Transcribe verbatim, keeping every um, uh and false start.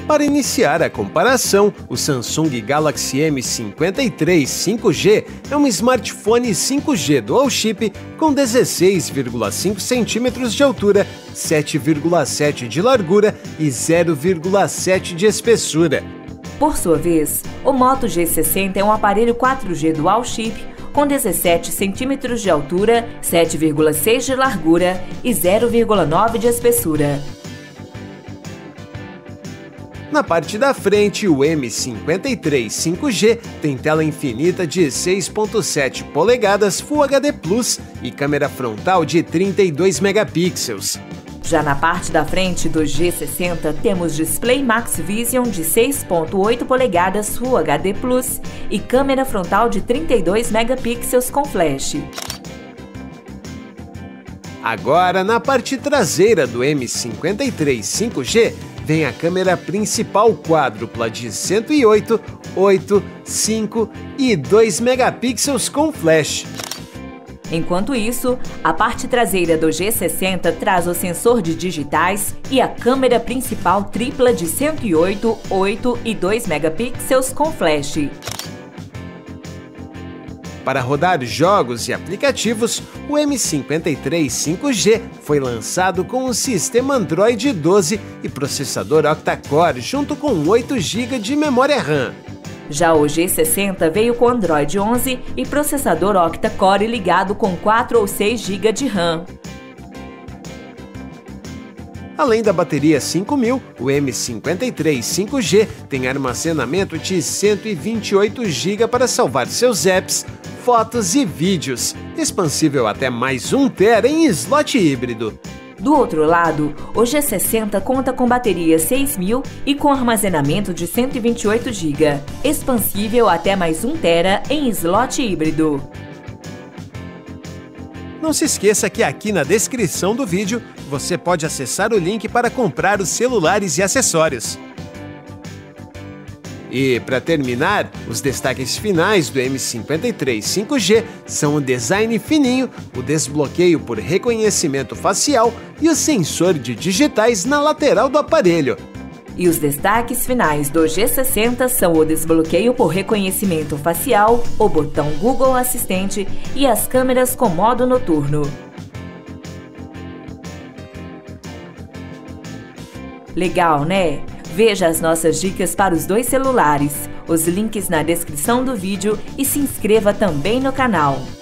Para iniciar a comparação, o Samsung Galaxy M cinquenta e três cinco G é um smartphone cinco G dual chip com dezesseis vírgula cinco centímetros de altura, sete vírgula sete de largura e zero vírgula sete de espessura. Por sua vez, o Moto G sessenta é um aparelho quatro G dual chip com dezessete centímetros de altura, sete vírgula seis de largura e zero vírgula nove de espessura. Na parte da frente, o M cinquenta e três cinco G tem tela infinita de seis vírgula sete polegadas Full H D plus e câmera frontal de trinta e dois megapixels. Já na parte da frente do G sessenta temos display Max Vision de seis vírgula oito polegadas Full H D plus e câmera frontal de trinta e dois megapixels com flash. Agora, na parte traseira do M cinquenta e três cinco G, vem a câmera principal quádrupla de cento e oito, oito, cinco e dois megapixels com flash. Enquanto isso, a parte traseira do G sessenta traz o sensor de digitais e a câmera principal tripla de cento e oito, oito e dois megapixels com flash. Para rodar jogos e aplicativos, o M cinquenta e três cinco G foi lançado com o sistema Android doze e processador octa-core junto com oito gigas de memória RAM. Já o G sessenta veio com Android onze e processador octa-core ligado com quatro ou seis gigas de RAM. Além da bateria cinco mil, o M cinquenta e três cinco G tem armazenamento de cento e vinte e oito gigas para salvar seus apps, fotos e vídeos, expansível até mais um tera em slot híbrido. Do outro lado, o G sessenta conta com bateria seis mil e com armazenamento de cento e vinte e oito gigas, expansível até mais um tera em slot híbrido. Não se esqueça que aqui na descrição do vídeo você pode acessar o link para comprar os celulares e acessórios. E, para terminar, os destaques finais do M cinquenta e três cinco G são o design fininho, o desbloqueio por reconhecimento facial e o sensor de digitais na lateral do aparelho. E os destaques finais do G sessenta são o desbloqueio por reconhecimento facial, o botão Google Assistente e as câmeras com modo noturno. Legal, né? Veja as nossas dicas para os dois celulares, os links na descrição do vídeo e se inscreva também no canal.